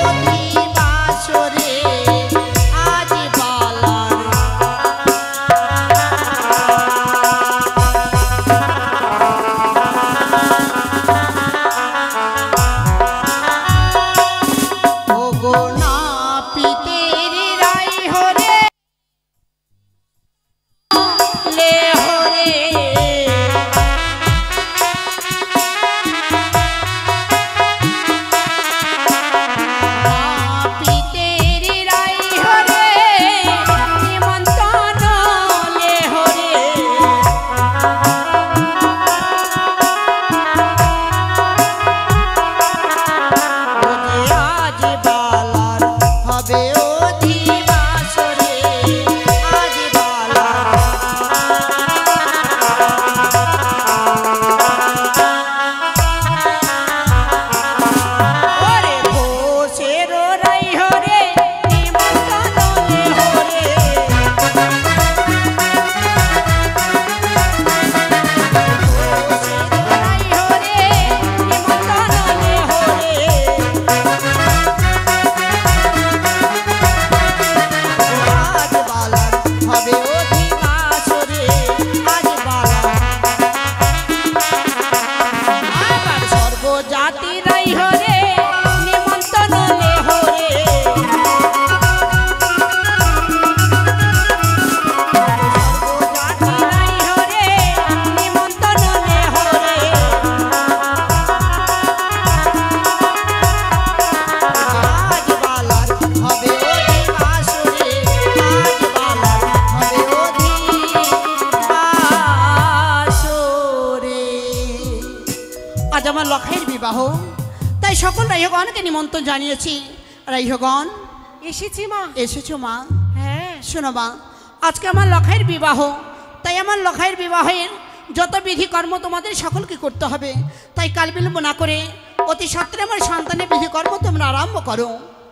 লক্ষের বিবাহ, তাই সকল রাইহগণকে নিমন্ত্রণ জানিয়েছি। রাইহগণ এসেছি মা। এসেছো মা? হ্যাঁ। শোনো মা, আজকে আমার লক্ষের বিবাহ, তাই আমার লক্ষের বিবাহের যত বিধি কর্ম তোমাদের সকলকে করতে হবে। তাই কাল বিলম্ব না করে অতি সত্ত্বরে আমার সন্তানের বিধি কর্ম তোমরা আরম্ভ করো।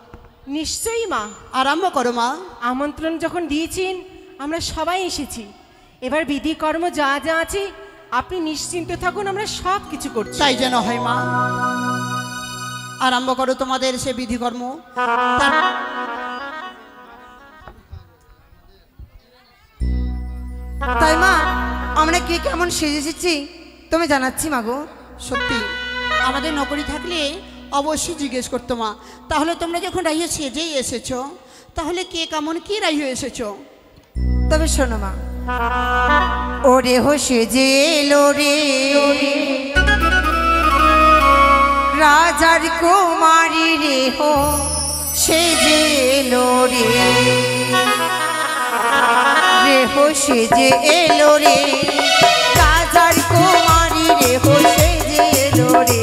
নিশ্চয়ই মা, আরম্ভ করো মা। আমন্ত্রণ যখন দিয়েছেন আমরা সবাই এসেছি, এবার বিধি কর্ম যা যা আছে আপনি নিশ্চিন্ত থাকুন, আমরা সব কিছু করছি। তাই যেন হয় মা। আরম্ভ করো তোমাদের সে বিধিকর্ম। তাই মা, আমরা কে কেমন সেজে এসেছি তুমি জানাচ্ছি মাগো। সত্যি আমাদের নকরি থাকলে অবশ্যই জিজ্ঞেস করতো মা। তাহলে তোমরা যখন রাইয়ে সেজেই এসেছো, তাহলে কে কেমন কি রাইয়ে এসেছো? তবে শোনো মা, ওরে হো সেজে এলো রে রাজার কুমারী রে হো সেজে এলো রে, রে হো সেজে এলো রে রাজার কুমারী রে হো সেজে এলো রে।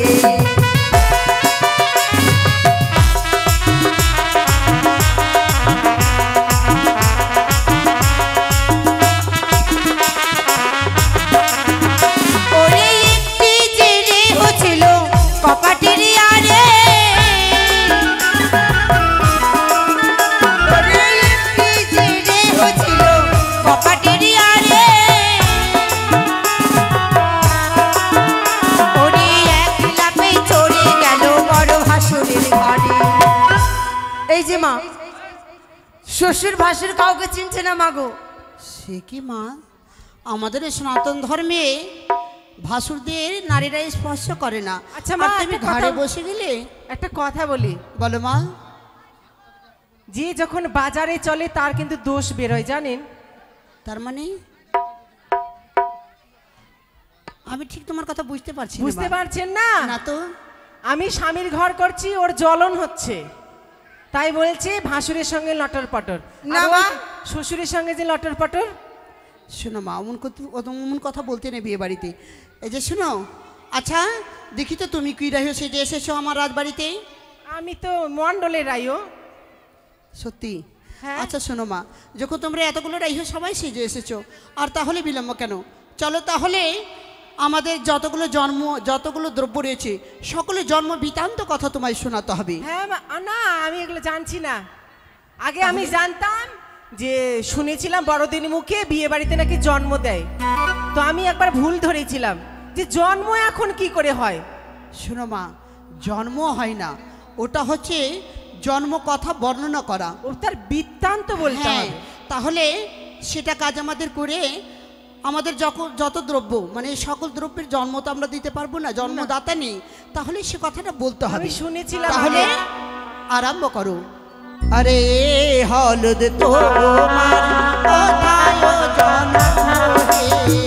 শ্বশুর ভাসুর কাউকে চিনছে না মাগো। সে কি মা, আমাদের সনাতন ধর্মে ভাসুরদের নারীরা স্পর্শ করে না। আচ্ছা মা, তুমি ঘরে বসে গেলে একটা কথা বলি। বলো মা। যে যখন বাজারে চলে তার কিন্তু দোষ বেরোয় জানেন? তার মানে আমি ঠিক তোমার কথা বুঝতে পারছি। বুঝতে পারছেন না? না তো। আমি স্বামীর ঘর করছি, ওর জ্বলন হচ্ছে, তাই বলছে ভাসুরের সঙ্গে লটর পটর। না মা, শ্বশুরের সঙ্গে যে লটর পটর। শোনো মা, অমন কথা বলতে নেই বিয়ে বাড়িতে। এই যে শোনো, আচ্ছা দেখি তো তুমি কি রাইও সেজে এসেছো আমার রাজবাড়িতে? আমি তো মণ্ডলের রাইও। সত্যি? হ্যাঁ। আচ্ছা শোনো মা, যখন তোমরা এতগুলো রাইও সবাই সেজে এসেছো, আর তাহলে বিলম্ব কেন? চলো তাহলে আমাদের যতগুলো দ্রব্য রয়েছে সকলের জন্ম বৃত্তান্ত কথা তোমায় শোনাতে হবে। হ্যাঁ না, আমি এগুলো জানছি না। আগে আমি জানতাম যে শুনেছিলাম বড়দিন মুখে বিয়ে বাড়িতে নাকি জন্ম দেয়, তো আমি একবার ভুল ধরেছিলাম যে জন্ম এখন কি করে হয়। শোনো মা, জন্ম হয় না, ওটা হচ্ছে জন্ম কথা বর্ণনা করা, ও তার বৃত্তান্ত বলতে হ্যাঁ, হবে। তাহলে সেটা কাজ আমাদের করে আমাদের যত দ্রব্য মানে সকল দ্রব্যের জন্ম তো আমরা দিতে পারবো না, জন্মদাতা নেই, তাহলে সে কথাটা বলতে হবে। আমি শুনেছিলাম তাহলে আগে। আরম্ভ করো। আরে হলুদ তোমার কোথায় জন্ম হে?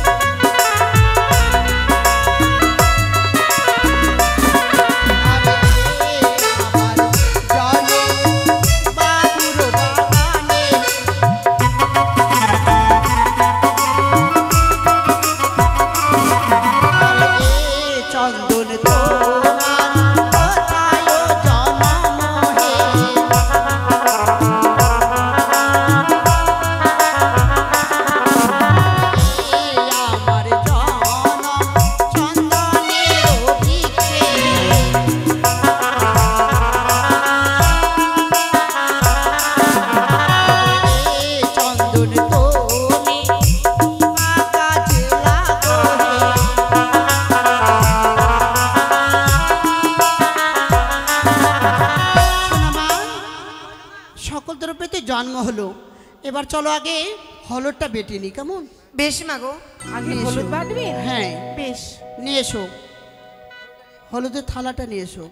জন্ম হলো, এবার চলো আগে হলুদটা বেটে নি, কেমন? বেশ মাগো। আগে হলুদ বাটবি? হ্যাঁ, বেশ। নিয়ে এসো, হলুদের থালাটা নিয়ে এসো।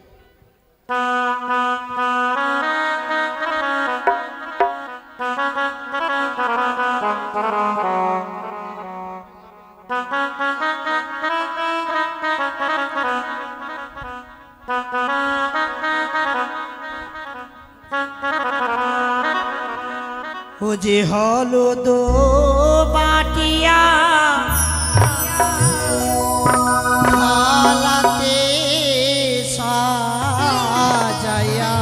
ও যে হলুদ বাটিয়া থালাতে সাজায়া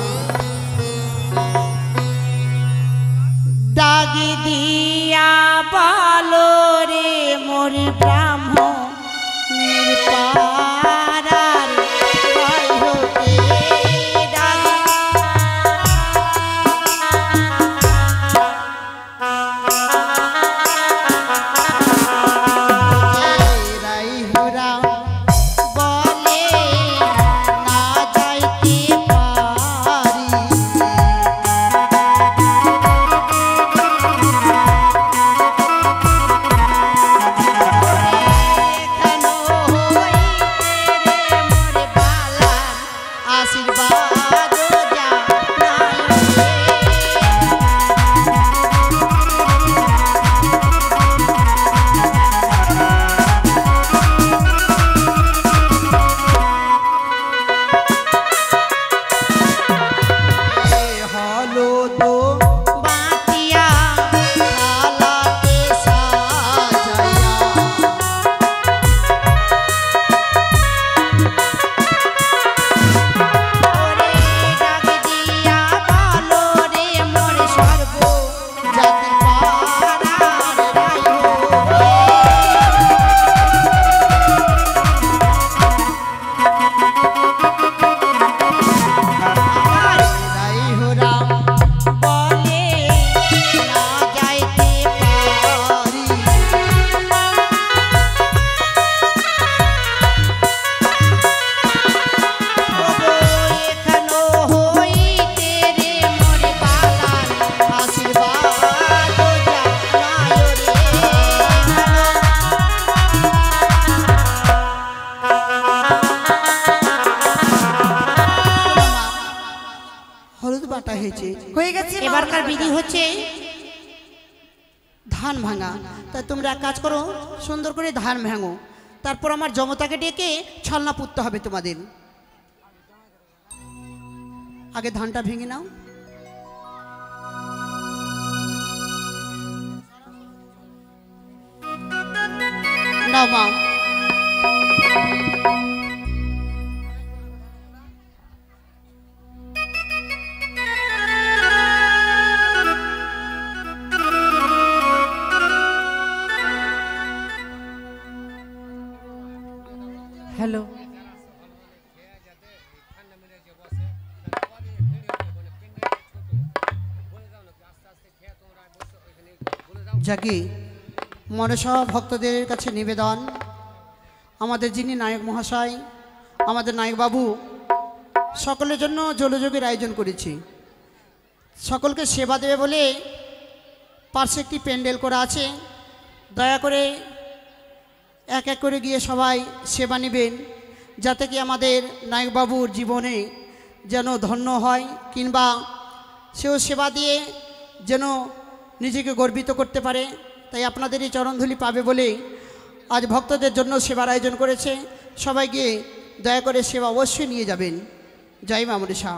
দাগি দিয়া বলো রে মোর ব্রাহ্মণের পাড়ার হতে ডাকি। হয়ে গেছে। এবারকার বিধি হচ্ছে ধান ভাঙা। তা তোমরা এক কাজ করো, সুন্দর করে ধান ভাঙো, তারপর আমার জমতাকে ডেকে ছলনা পুততে হবে তোমাদের। আগে ধানটা ভেঙে নাও। নাও মা। হ্যালো, যাকে মনসা ভক্তদের কাছে নিবেদন, আমাদের যিনি নায়ক মহাশয়, আমাদের নায়ক বাবু সকলের জন্য জলযোগের আয়োজন করেছি। সকলকে সেবা দেবে বলে পার্শ্বে একটি প্যান্ডেল করা আছে। দয়া করে এক এক করে গিয়ে সবাই সেবা নেবেন, যাতে কি আমাদের নায়কবাবুর জীবনে যেন ধন্য হয়, কিংবা সেও সেবা দিয়ে যেন নিজেকে গর্বিত করতে পারে। তাই আপনাদের এই চরণধুলি পাবে বলেই আজ ভক্তদের জন্য সেবার আয়োজন করেছে। সবাই গিয়ে দয়া করে সেবা অবশ্যই নিয়ে যাবেন। জয় মা মনসা।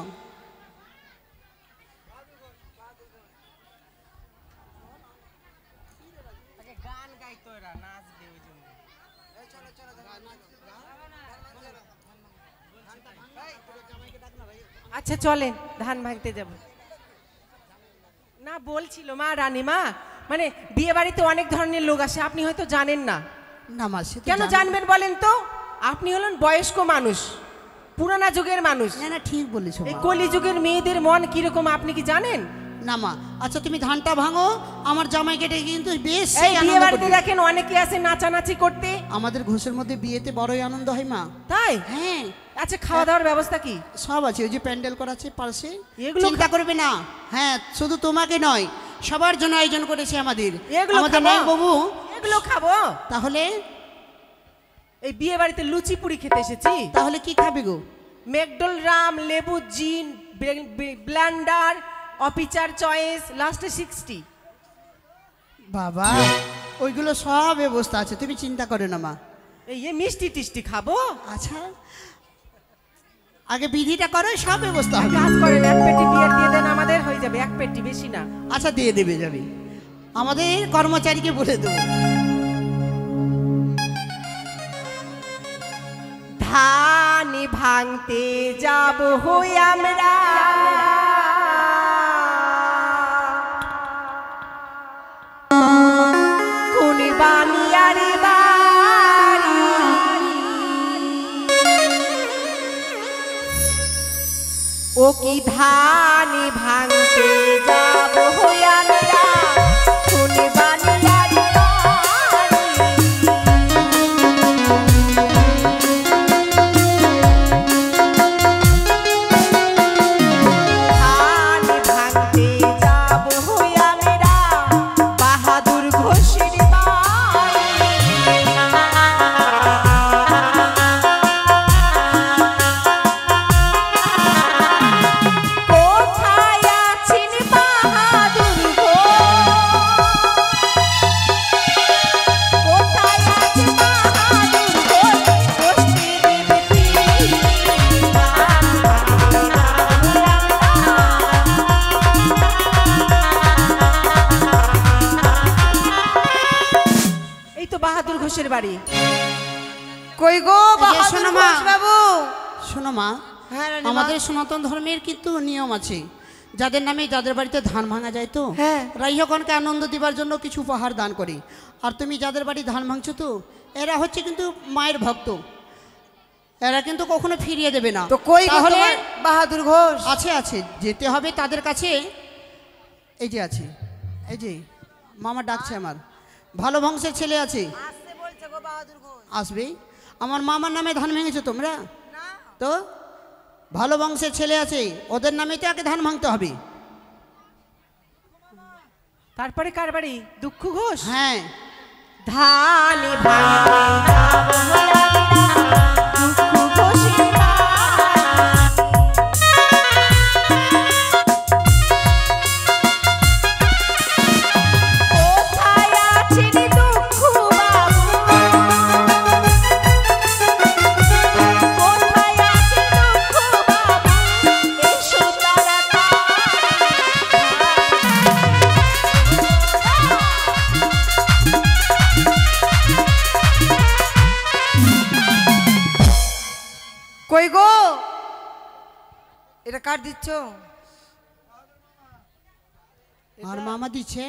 আচ্ছা চলেন ধান ভাঙতে যাব। না বলছিল মা রানীমা, মানে বিয়ে বাড়িতে অনেক ধরনের লোক আসে, আপনি হয়তো জানেন না। না মা, সে তো কেন জানি। জানবেন বলেন তো? আপনি হলেন বয়স্ক মানুষ, পুরানা যুগের মানুষ। না না, ঠিক বলেছো এই মা। কলি যুগের মেয়েদের মন কিরকম আপনি কি জানেন? না মা, আচ্ছা তুমি ধানটা ভাঙো, আমার জামাইকে ডেকে কিন্তু বেশ এই সেই বিয়ে আনন্দ বাড়িতে করবে। দেখেন অনেকে আসে নাচানাচি করতে। আমাদের ঘোষের মধ্যে বিয়েতে বড়ই আনন্দ হয় মা। তাই? হ্যাঁ, আচ্ছা খাওয়া দাওয়ার ব্যবস্থা কি? সব আছে, ওই যে প্যান্ডেল করা আছে পাশে, এগুলো চিন্তা করবে না। হ্যাঁ, শুধু তোমাকে নয়, সবার জন্য আয়োজন করেছে আমাদের। এগুলো আমাদের খাবো? নায়ক বাবু। এগুলো খাবো? তাহলে এই বিয়ে বাড়িতে লুচি পুরি খেতে এসেছি। তাহলে কি খাবে গো? ম্যাকডোল রাম, লেবু, জিন, ব্লেন্ডার, অফিচার চয়েস, লাস্টে 60। বাবা, ওইগুলো সব ব্যবস্থা আছে, তুমি চিন্তা করো না মা। এই মিষ্টি টিষ্টি খাবো? আচ্ছা, আগে বিধিটা করো, সব ব্যবস্থা এক হবে। কাজ করেন, এক পেটি বিয়ার দিয়ে দেন, আমাদের হয়ে যাবে। এক পেটি, বেশি না। আচ্ছা, দিয়ে দেবে, যাবে, আমাদের কর্মচারীকে বলে দেবো। ধান ভাঙতে যাব হই আমরা, কোন বানিয়ারে বাড়ি, ও কি ধান ভাঙতে যাব হই আমরা, কোন বানিয়ারে বাড়ি। ধান ভাঙতে যাব হই আমরা, বাহাদুর ঘোষের বাড়ি। কোথায় আছেন বাহাদুর ঘোষ? কোথায় আছে বাহাদুর ঘোষ? বসতে দেবে এই তো বাহাদুর ঘোষের বাড়ি। কই গো এই যে বাহাদুর শোনো মা। ঘোষ বাবু? শোনো মা, হ্যাঁ রানীমা। আমাদের সনাতন ধর্মের কিন্তু নিয়ম আছে, যাদের নামে যাদের বাড়িতে ধান ভাঙা যায় তো হ্যাঁ। রাইহগণকে আনন্দ দিবার জন্য কিছু উপহার দান করে। আর তুমি যাদের বাড়ি ধান ভাঙছো তো, এরা হচ্ছে কিন্তু মায়ের ভক্ত, এরা কিন্তু কখনো ফিরিয়ে দেবে না। তো কই গো তাহলে তোমার বাহাদুর ঘোষ? আছে আছে, যেতে হবে তাদের কাছে। এই যে আছে, এই যে মামা ডাকছে, আমার ভালো বংশের ছেলে আছে, আসতে বলছে গো বাহাদুর ঘোষ। আসবে। আমার মামার নামে ধান ভেঙেছো তোমরা তো, ভালো বংশের ছেলে আছে, ওদের নামে তো আগে ধান ভাঙতে হবে। তারপরে কার বাড়ি? দুঃখ ঘোষ। হ্যাঁ, ধান ভাঙতে যাব হই আমরা, দুঃখ ঘোষের বাড়ি। কোথায় আছেন দুঃখ বাবু? কোথায় আছেন দুঃখ বাবু? এসো কই গো? এটা কার দিচ্ছ? আর মামা দিচ্ছে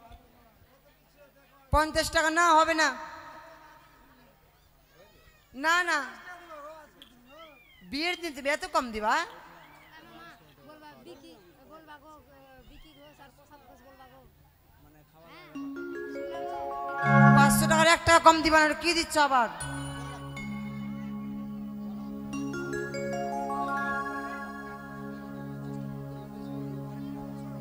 50 টাকা না, হবে না। না না, বিয়ের দিন তুমি এত কম দিবা? 500 টাকার 1 টাকা কম দিবা না, কি দিচ্ছ আবার?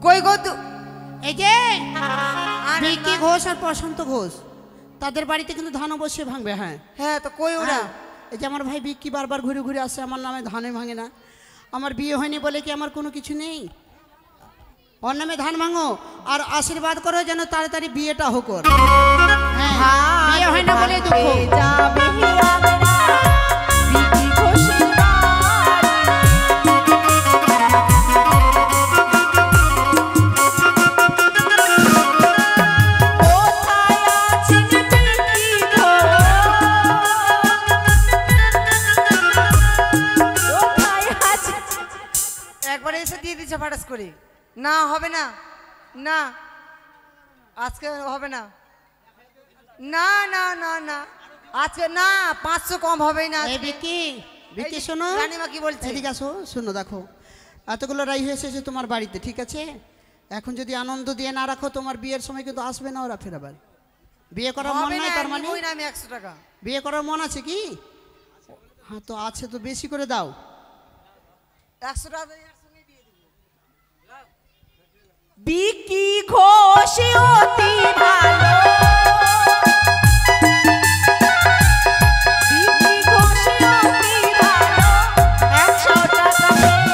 কই গো এই যে বিকি ঘোষ আর প্রশান্ত ঘোষ, তাদের বাড়িতে কিন্তু ধান অবশ্যই ভাঙবে। হ্যাঁ হ্যাঁ, তো কই ওরা? হ্যাঁ, এই যে আমার ভাই বিক্কি বারবার ঘুরে ঘুরে আসে, আমার নামে ধানে ভাঙে না। আমার বিয়ে হয়নি বলে কি আমার কোনো কিছু নেই? ওর নামে ধান ভাঙো আর আশীর্বাদ করো যেন তাড়াতাড়ি বিয়েটা হোক ওর। হ্যাঁ, বিয়ে হয় না বলে দুঃখ। যাবে আমরা বিকি ঘোষের একবারে এসে দিয়ে দিচ্ছে ফাটাস করে। না হবে না, না আজকে হবে না, না না না না আজকে না, 500 কম হবেই না। এই বিক্কি, বিক্কি শোনো, রানীমা কি বলছে? এদিকে আসো, শোনো দেখো, এতগুলো রাই হয়ে এসেছে তোমার বাড়িতে, ঠিক আছে? এখন যদি আনন্দ দিয়ে না রাখো তোমার বিয়ের সময় কিন্তু আসবে না ওরা ফের আবার। বিয়ে করার মন নাই তার মানে? আমি 100 টাকা বিয়ে করার মন আছে কি? হ্যাঁ তো আছে, তো বেশি করে দাও। 100 টাকা বিকি ঘোষ অতি ভালো, বিকি ঘোষ অতি ভালো, 100 টাকা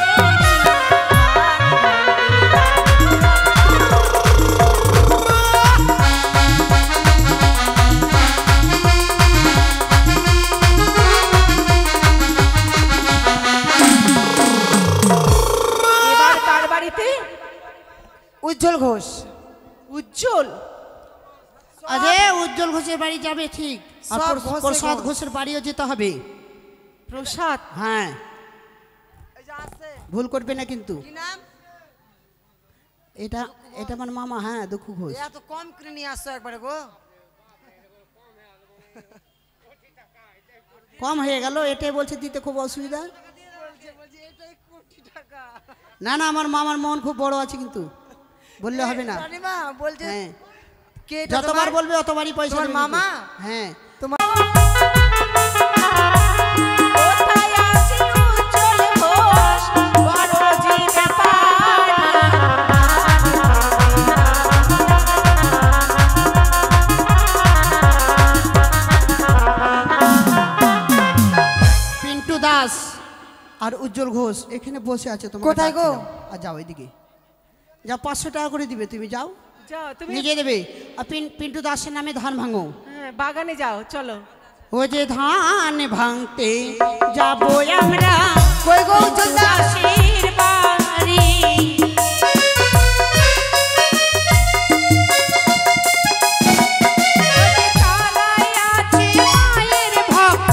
এবার তার বাড়িতে উজ্জ্বল ঘোষ। উজ্জ্বল, আরে উজ্জ্বল ঘোষের বাড়ি যাবে ঠিক, আর সব ঘোষে প্রসাদ ঘোষ। ঘোষের বাড়িও যেতে হবে। প্রসাদ, হ্যাঁ, এই যে আছে, ভুল করবে না কিন্তু। কি নাম? এটা এটা আমার মামা, হ্যাঁ দুঃখু ঘোষ। এত কম করে নিয়ে আসছো একবারে গো। কম হয়ে গেল, এটাই বলছে দিতে খুব অসুবিধা। বলছে এটাই কোটি টাকা। না না, আমার মামার মন খুব বড় আছে কিন্তু, বললে হবে না। রানীমা বলছে হ্যাঁ, কে এটা যতবার তোমার? বলবে অতবারই পয়সা তোমার দেবে কিন্তু। মামা? হ্যাঁ, কোথায় আছে উজ্জ্বল ঘোষ, বড় যে ব্যাপার। পিন্টু দাস আর উজ্জ্বল ঘোষ এখানে বসে আছে। তোমার কোথায় গো? আর যাও এদিকে, যা 500 টাকা করে দিবে, তুমি যাও, যাও তুমি, নিজে দেবে। আর পিন্টু দাসের নামে ধান ভাঙো। হ্যাঁ, বাগানে যাও, চলো। ও যে ধান ভাঙতে যাবো আমরা, কই গো উজ্জ্বল দাস? দাসের বাড়ি। তারাই আছে মায়ের ভক্ত,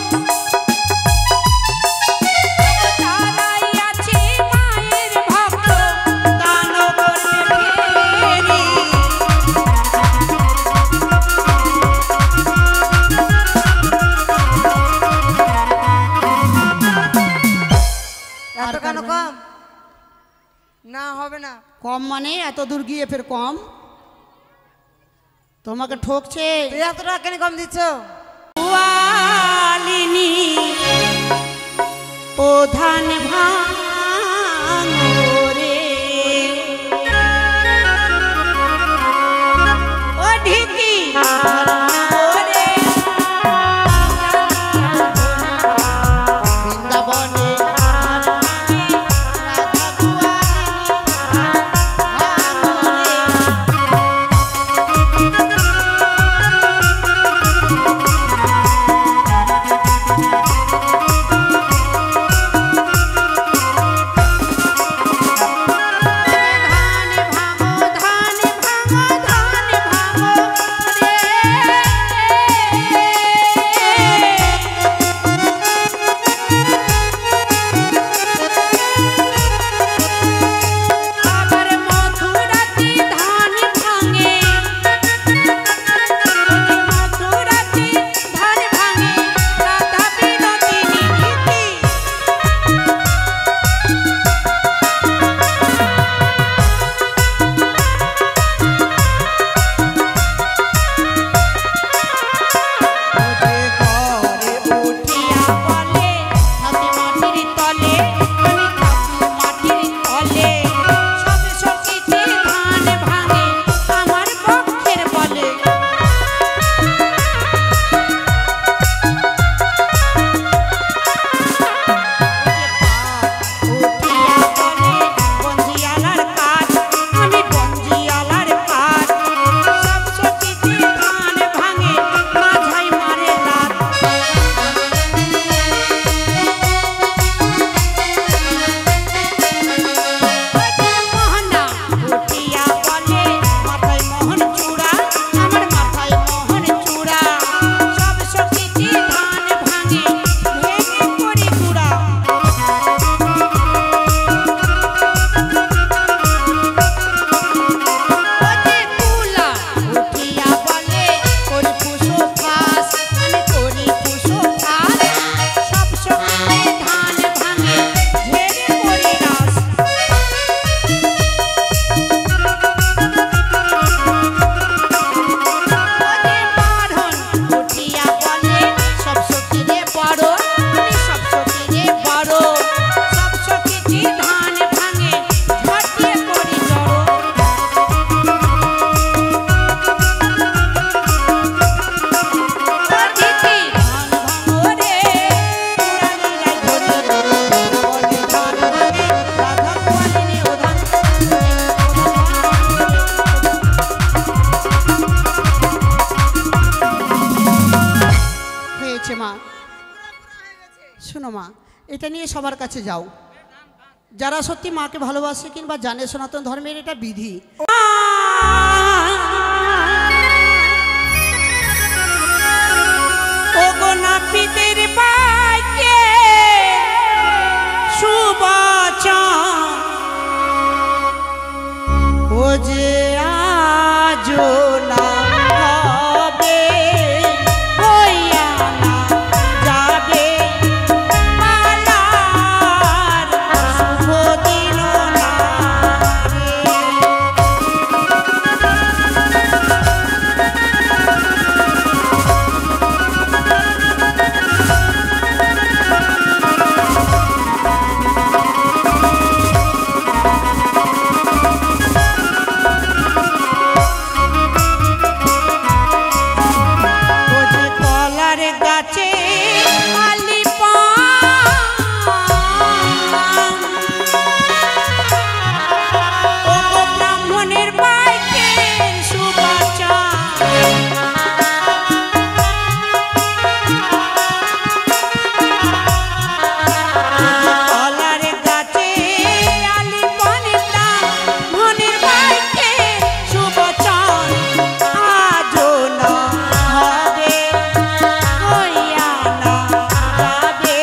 তারাই আছে মায়ের ভক্ত, দান করবে ফেরি। এত কেন কম? না হবে না। কম মানে এত দূর গিয়ে ফের কম? তোমাকে ঠকছে। তুই এত টাকা কেন কম দিচ্ছ? ওয়ালিনী ও ধান ভাঙো রে, ও ঢিকি রে, বৃন্দাবনে রাধা শোনো মা, এটা নিয়ে সবার কাছে যাও, যারা সত্যি মাকে ভালোবাসে কিংবা জানে সনাতন ধর্মের এটা বিধি। ওগো নাপিতের পাইকে সুবচন ও যে আজো না হবে হইয়া না যাবে পালার শুভ দিন না রে। ও যে কলার গাছে আলি পান, ও গো ব্রাহ্মণের বাইকে সুবাচান, কলার গাছে আলি পানের দাম, মনের বাইকে সুবচন আজো না হবে হইয়া না যাবে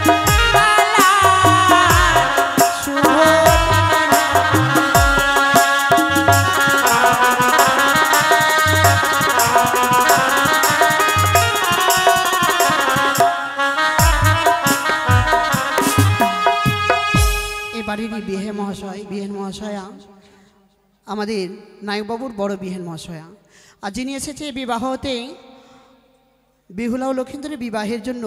পালার শুভ এ বাড়িরই বিহে মহাশয়, বিহেন মহাশয়া আমাদের নায়কবাবুর বড় বিহেন মহাশয়া, আর যিনি এসেছে বিবাহ হতে বিহুলা ও লক্ষিন্দরের বিবাহের জন্য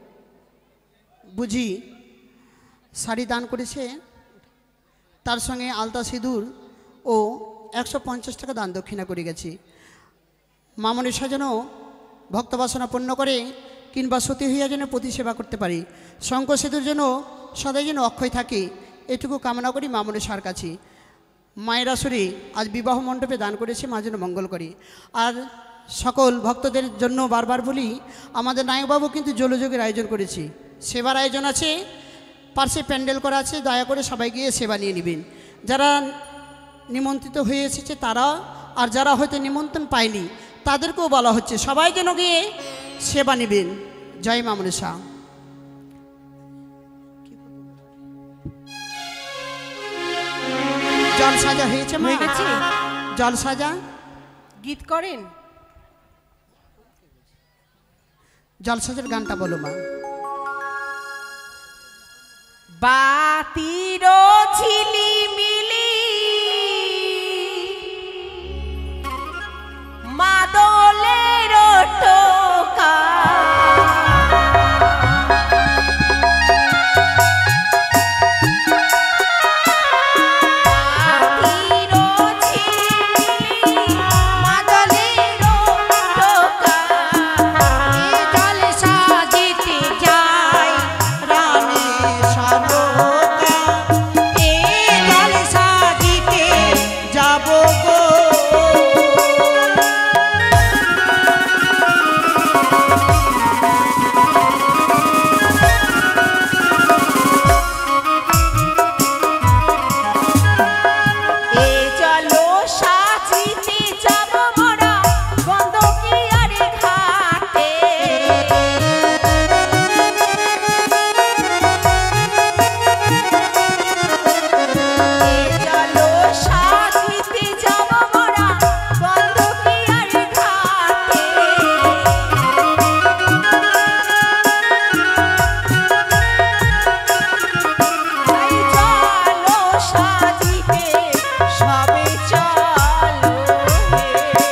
বুঝি শাড়ি দান করেছে, তার সঙ্গে আলতা সিঁদুর ও 150 টাকা দান দক্ষিণা করে গেছি। মামনের সাজানো ভক্তবাসনা পূর্ণ করে কিংবা সতী হইয়া যেন প্রতি সেবা করতে পারি, শঙ্খ সেতুর জন্য সদাই যেন অক্ষয় থাকে, এটুকু কামনা করি মামনের সার কাছে। মায়ের আসরে আজ বিবাহ মণ্ডপে দান করেছে, মা যেন মঙ্গল করি। আর সকল ভক্তদের জন্য বারবার বলি, আমাদের নায়কবাবু কিন্তু জলযোগের আয়োজন করেছি, সেবার আয়োজন আছে, পার্শ্বে প্যান্ডেল করা আছে, দয়া করে সবাই গিয়ে সেবা নিয়ে নেবেন। যারা নিমন্ত্রিত হয়ে এসেছে তারা, আর যারা হয়তো নিমন্ত্রণ পায়নি তাদেরকেও বলা হচ্ছে সবাই যেন গিয়ে সেবা নেবেন। জয় মা মনসা। জল সাজা হয়েছে মা? হয়ে গেছে? জল সাজা গীত করেন? জল সাজার গানটা বলো মা। বাতির ঝিলিমিলি মাদলের টোকা, বাতির ঝিলিমিলি মাদলের টোকা, এ জল সাজিতে যায় রানী সনকা, এ জল সাজিতে যাব গো। এ চলো সাজিতে যাব মোরা গন্ধকিয়ার ঘাটে, এ চলো সাজিতে যাব মোরা গন্ধকিয়ার ঘাটে, তাই চলো সাজিতে সবে চলো হে।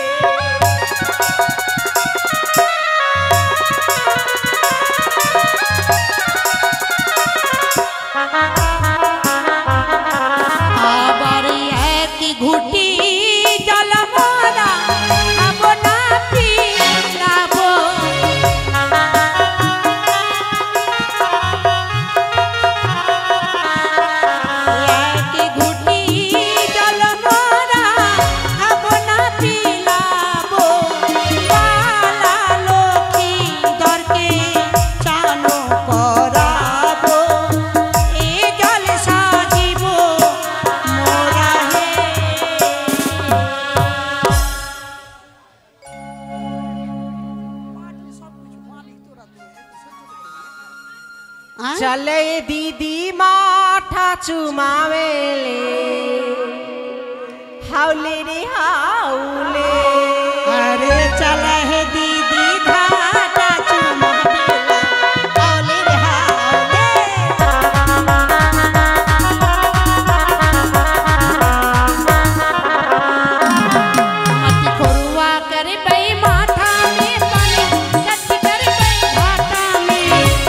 আবার এক ঘুটি জল মোরা খাবো না পিলাবো, এক ঘুটি জল মোরা খাবো না পিলাবো, পালা লক্ষ্মীন্দরকে চান করাবো। চলে দিদি মাঠা চুমাবেলে হাউলে রে হাউলে अरे चला है दीदी घाटा चुमा बेला हावले रे हावले मत खोरुआ कर बई माथा में पानी कट कर बई घाटा में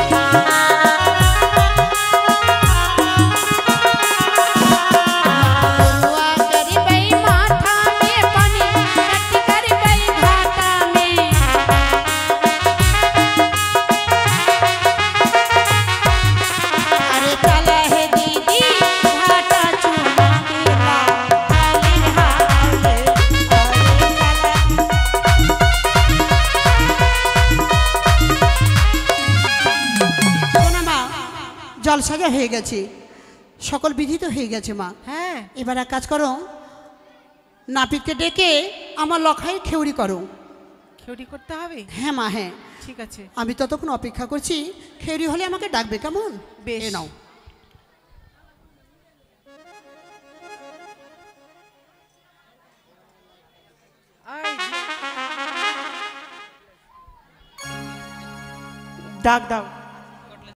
खोरुआ कर बई माथा में पानी कट कर बई घाटा में अरे चला है दीदी घाटा चुमा बेला हावले रे हावले अरे चला শোনো মা জল সাজা হয়ে গেছে সকল বিধি তো হয়ে গেছে মা হ্যাঁ এবার এক কাজ করো নাপিতকে ডেকে আমার লখাই খেউড়ি করো খেউড়ি করতে হবে হ্যাঁ মা হ্যাঁ ঠিক আছে আমি ততক্ষণ অপেক্ষা করছি খেউড়ি হলে আমাকে ডাকবে কেমন বেশ। এ নাও ডাক দাও